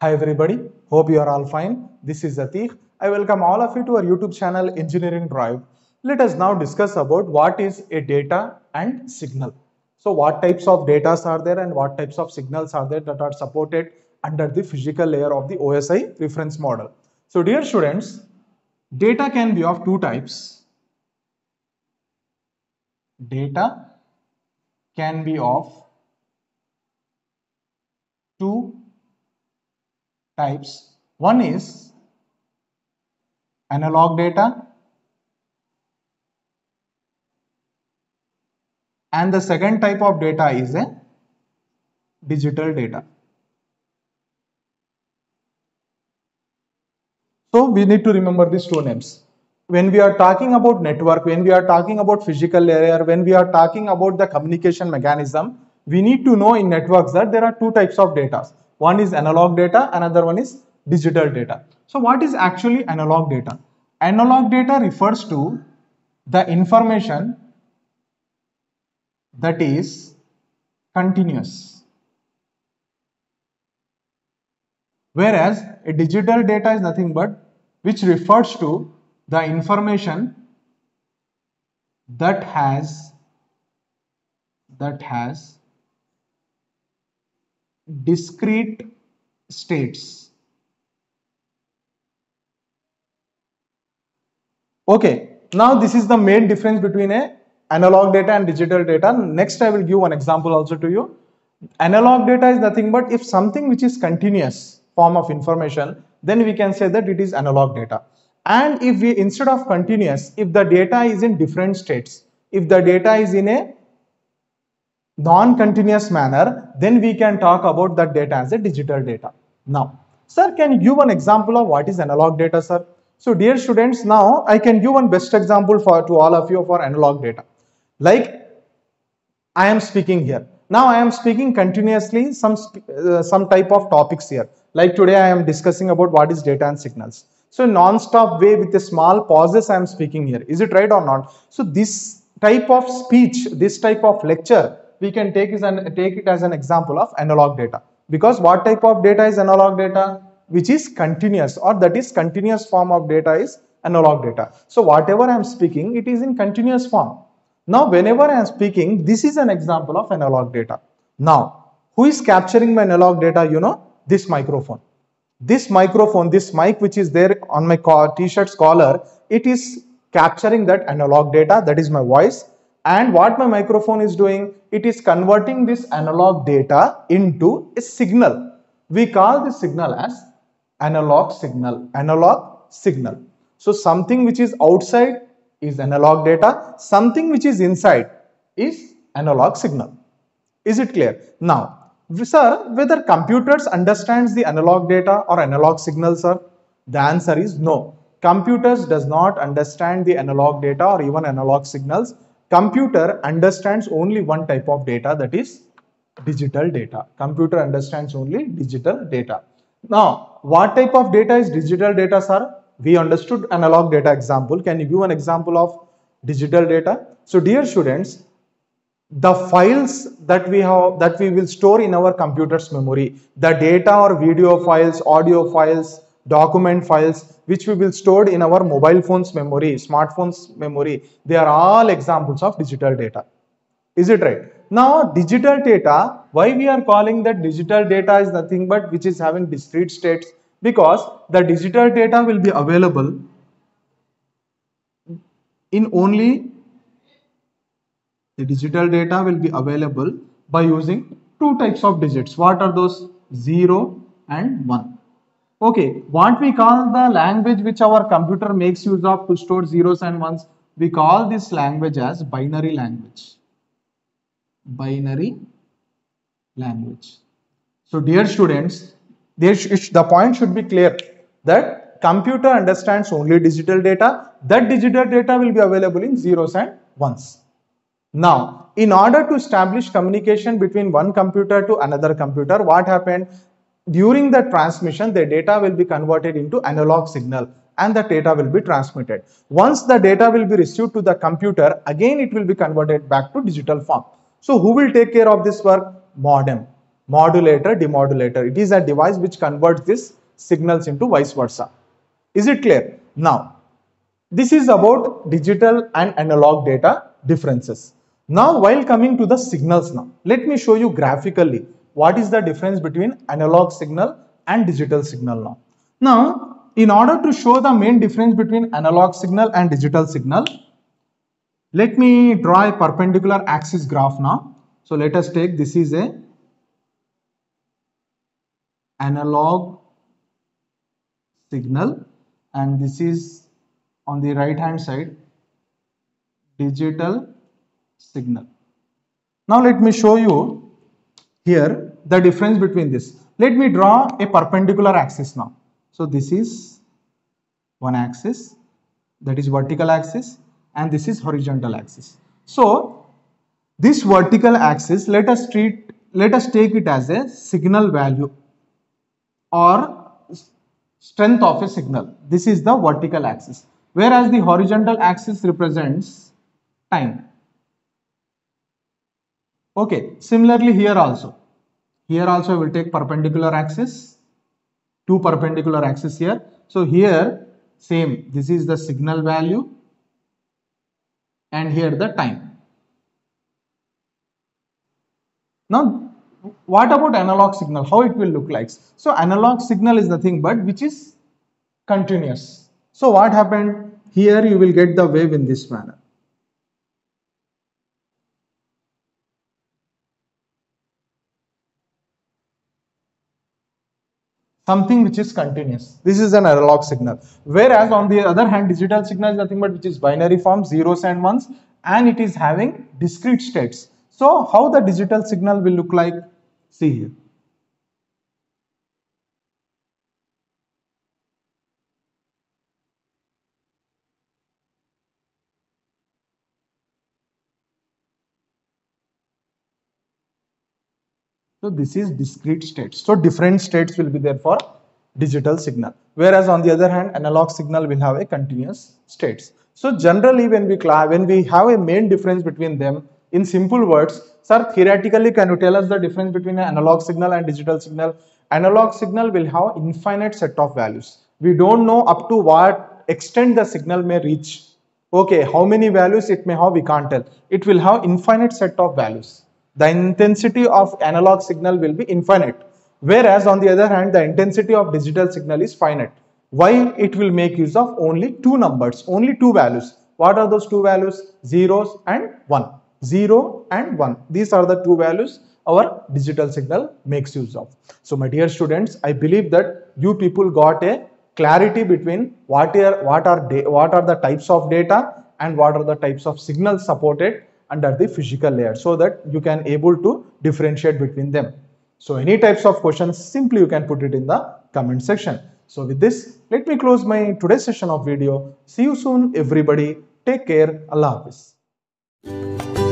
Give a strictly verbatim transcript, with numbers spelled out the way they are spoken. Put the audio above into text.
Hi everybody, hope you are all fine. This is Atik. I welcome all of you to our YouTube channel Engineering Drive. Let us now discuss about what is a data and signal. So what types of data are there and what types of signals are there that are supported under the physical layer of the O S I reference model. So dear students, data can be of two types. Data can be of two types. One is analog data and the second type of data is a digital data. So we need to remember these two names. When we are talking about network, when we are talking about physical layer, when we are talking about the communication mechanism, we need to know in networks that there are two types of data. One is analog data, another one is digital data. So what is actually analog data? Analog data refers to the information that is continuous, whereas a digital data is nothing but which refers to the information that has that has discrete states. Okay, now this is the main difference between a analog data and digital data. Next I will give one example also to you. Analog data is nothing but if something which is continuous form of information, then we can say that it is analog data. And if we, instead of continuous, if the data is in different states, if the data is in a non-continuous manner, then we can talk about that data as a digital data. Now, sir, can you give one example of what is analog data, sir? So dear students, now I can give one best example for to all of you for analog data. Like I am speaking here. Now I am speaking continuously some uh, some type of topics here. Like today I am discussing about what is data and signals. So non-stop way with a small pauses I am speaking here. Is it right or not? So this type of speech, this type of lecture, we can take, is an, take it as an example of analog data. Because what type of data is analog data? Which is continuous, or that is continuous form of data is analog data. So whatever I am speaking, it is in continuous form. Now, whenever I am speaking, this is an example of analog data. Now, who is capturing my analog data? You know, this microphone. This microphone, this mic which is there on my t-shirt's collar, it is capturing that analog data, that is my voice. And what my microphone is doing, it is converting this analog data into a signal. We call this signal as analog signal, analog signal. So something which is outside is analog data, something which is inside is analog signal. Is it clear? Now, sir, whether computers understands the analog data or analog signal, sir? The answer is no. Computers does not understand the analog data or even analog signals. Computer understands only one type of data, that is digital data. Computer understands only digital data. Now, what type of data is digital data, sir? We understood analog data example. Can you give an example of digital data? So dear students, the files that we have, that we will store in our computer's memory, the data or video files, audio files, document files, which we will store in our mobile phone's memory, smartphone's memory, they are all examples of digital data. Is it right? Now, digital data, why we are calling that digital data is nothing but which is having discrete states? Because the digital data will be available in only the digital data will be available by using two types of digits. What are those? zero and one. Okay, what we call the language which our computer makes use of to store zeros and ones, we call this language as binary language. Binary language. So dear students, there the point should be clear that computer understands only digital data. That digital data will be available in zeros and ones. Now, in order to establish communication between one computer to another computer, what happened? During the transmission, the data will be converted into analog signal and the data will be transmitted. Once the data will be received to the computer, again it will be converted back to digital form. So who will take care of this work? Modem. modulator, demodulator. It is a device which converts these signals into vice versa. Is it clear? Now, this is about digital and analog data differences. Now, while coming to the signals now, let me show you graphically what is the difference between analog signal and digital signal now. Now, in order to show the main difference between analog signal and digital signal, let me draw a perpendicular axis graph now. So, let us take this is a analog signal and this is on the right hand side digital signal. Now let me show you here the difference between this. Let me draw a perpendicular axis now. So this is one axis, that is vertical axis, and this is horizontal axis. So this vertical axis, let us treat let us take it as a signal value or strength of a signal. This is the vertical axis, whereas the horizontal axis represents time. Okay, similarly here also. Here also I will take perpendicular axis, two perpendicular axis here. So here same, this is the signal value and here the time. Now what about analog signal? How it will look like? So analog signal is nothing but which is continuous. So what happened? Here you will get the wave in this manner. Something which is continuous. This is an analog signal. Whereas on the other hand, digital signal is nothing but which is binary form, zeros and ones, and it is having discrete states. So how the digital signal will look like? See here. So this is discrete states. So different states will be there for digital signal. Whereas on the other hand, analog signal will have a continuous states. So generally when we when we have a main difference between them, in simple words, sir, theoretically can you tell us the difference between an analog signal and digital signal? Analog signal will have infinite set of values. We don't know up to what extent the signal may reach. Okay, how many values it may have, we can't tell. It will have infinite set of values. The intensity of analog signal will be infinite, whereas on the other hand the intensity of digital signal is finite. Why? It will make use of only two numbers, only two values. What are those two values? Zeros and one. Zero and one. These are the two values our digital signal makes use of. So my dear students, I believe that you people got a clarity between what are what are what are the types of data and what are the types of signals supported under the physical layer, so that you can able to differentiate between them. So any types of questions, simply you can put it in the comment section. So with this, let me close my today's session of video. See you soon everybody. Take care. Allah Hafiz.